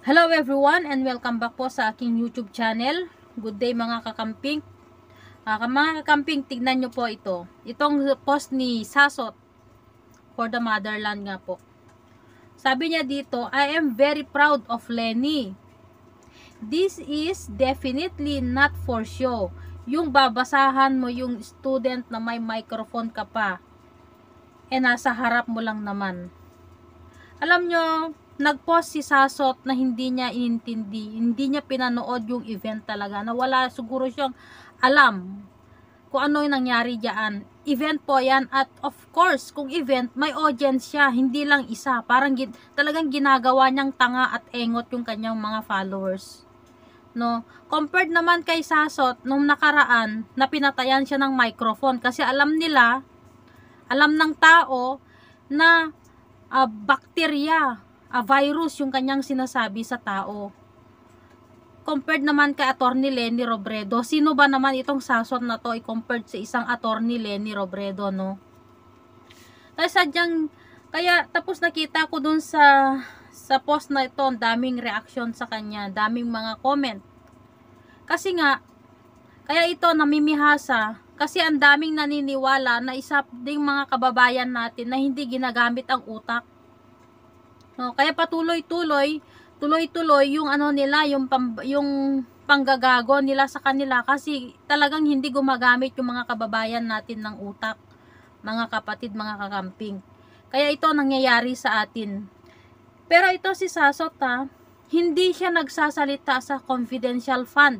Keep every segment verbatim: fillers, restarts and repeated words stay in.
Hello everyone and welcome back po sa aking YouTube channel. Good day mga kakamping. Uh, mga kakamping, tignan nyo po ito. Itong post ni Sasot for the Motherland nga po. Sabi niya dito, I am very proud of Lenny. This is definitely not for show. Yung babasahan mo yung student na may microphone ka pa. E nasa harap mo lang naman. Alam nyo, nag-post si Sasot na hindi niya inintindi, hindi niya pinanood yung event talaga, na wala siguro siyang alam kung ano yung nangyari diyan. Event po yan, at of course, kung event, may audience siya, hindi lang isa. Parang gin, talagang ginagawa niyang tanga at engot yung kanyang mga followers. No? Compared naman kay Sasot, nung nakaraan, na pinatayan siya ng microphone, kasi alam nila, alam ng tao, na uh, bakterya, a virus yung kanyang sinasabi sa tao. Compared naman kay Attorney Lenny Robredo, sino ba naman itong Sasot na to i-compared sa isang Attorney Lenny Robredo, no? Kaya sadyang, kaya tapos nakita ko dun sa sa post na ito, ang daming reaction sa kanya, daming mga comment. Kasi nga, kaya ito namimihasa, kasi ang daming naniniwala na isa ding mga kababayan natin na hindi ginagamit ang utak. No, kaya patuloy-tuloy, tuloy-tuloy yung ano nila, yung pam, yung panggagago nila sa kanila, kasi talagang hindi gumagamit yung mga kababayan natin ng utak, mga kapatid, mga kakamping. Kaya ito nangyayari sa atin. Pero ito si Sasot, ha, hindi siya nagsasalita sa confidential fund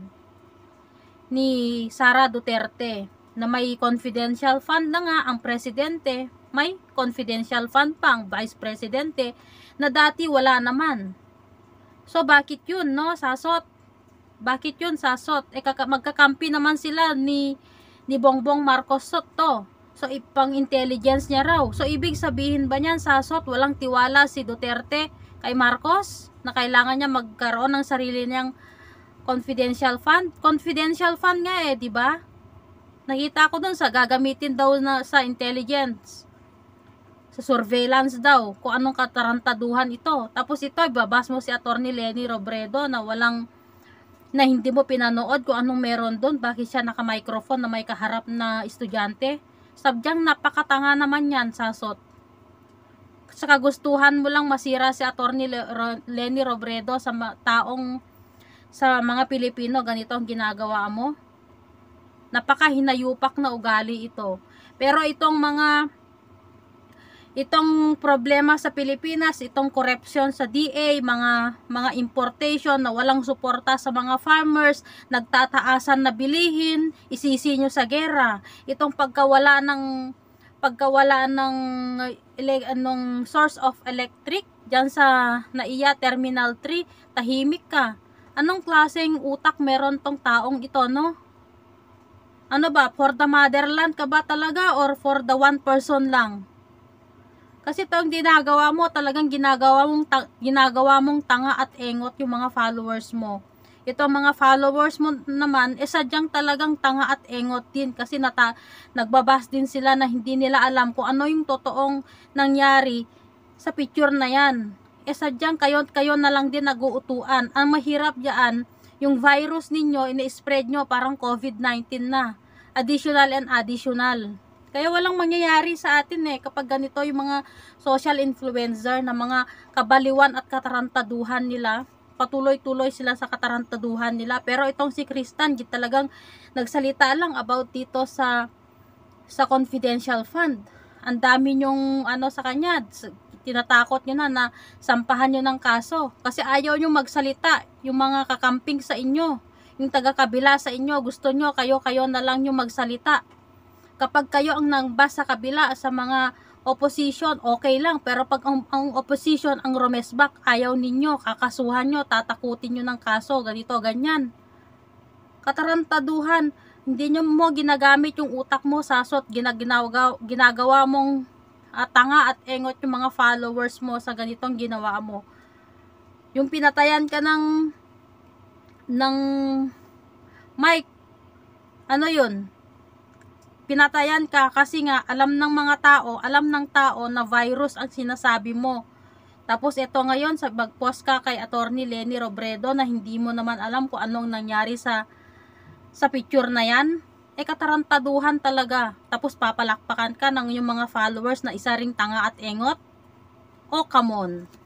ni Sara Duterte, na may confidential fund na nga ang presidente, may confidential fund pa ang vice presidente, na dati wala naman. So bakit yun, no, Sasot? Bakit yun, Sasot? E magkakampi naman sila ni ni Bongbong Marcos Soto. So ipang intelligence niya raw. So ibig sabihin ba niyan, Sasot, walang tiwala si Duterte kay Marcos na kailangan niya magkaroon ng sarili niyang confidential fund? Confidential fund nga eh, di ba? Nakita ko dun sa gagamitin daw na sa intelligence, sa surveillance daw, kung anong katarantaduhan ito. Tapos ito, ibabas mo si Attorney Lenny Robredo na walang, na hindi mo pinanood kung anong meron doon, bakit siya naka-microphone na may kaharap na estudyante. Sabyang napakatanga naman yan, Sasot. Sa kagustuhan mo lang masira si Attorney Lenny Robredo sa taong, sa mga Pilipino, ganito ang ginagawa mo. Napakahinayupak na ugali ito. Pero itong mga itong problema sa Pilipinas, itong corruption sa D A, mga mga importation na walang suporta sa mga farmers, nagtataasan na bilihin, isisi nyo sa gera. Itong pagkawala ng pagkawala ng anong source of electric diyan sa Naiya Terminal three, tahimik ka. Anong klaseng utak meron tong taong ito, no? Ano ba, for the motherland ka ba talaga or for the one person lang? Kasi itong ginagawa mo, talagang ginagawa mong, ginagawa mong tanga at engot yung mga followers mo. Itong mga followers mo naman, eh sadyang talagang tanga at engot din. Kasi nata, nagbabas din sila na hindi nila alam kung ano yung totoong nangyari sa picture na yan. Eh sadyang kayo, kayo na lang din naguutuan. Ang mahirap dyan, yung virus ninyo, ina-spread nyo parang COVID nineteen na. Additional and additional. Kaya walang mangyayari sa atin eh kapag ganito yung mga social influencer na mga kabaliwan at katarantaduhan nila. Patuloy-tuloy sila sa katarantaduhan nila. Pero itong si Kristan, talagang nagsalita lang about dito sa sa confidential fund. Ang dami nyong ano sa kanya, tinatakot nyo na na sampahan nyo ng kaso. Kasi ayaw nyo magsalita yung mga kakamping sa inyo. Yung taga-kabila sa inyo, gusto nyo kayo-kayo na lang yung magsalita. Kapag kayo ang nangbas sa kabila sa mga opposition, okay lang. Pero pag ang, ang opposition ang rumesbak, ayaw ninyo, kakasuhan nyo, tatakutin nyo ng kaso, ganito, ganyan. Katarantaduhan, hindi nyo mo ginagamit yung utak mo, Sasot, ginagawa, ginagawa mong uh, tanga at engot yung mga followers mo sa ganitong ginawa mo. Yung pinatayan ka ng ng Mike, ano yun? Pinatayan ka kasi nga alam ng mga tao, alam ng tao na virus ang sinasabi mo. Tapos ito ngayon, sa mag-post ka kay Attorney Leni Robredo na hindi mo naman alam kung anong nangyari sa sa picture na yan. Eh katarantaduhan talaga. Tapos papalakpakan ka ng yung mga followers na isa ring tanga at engot. Oh, come on.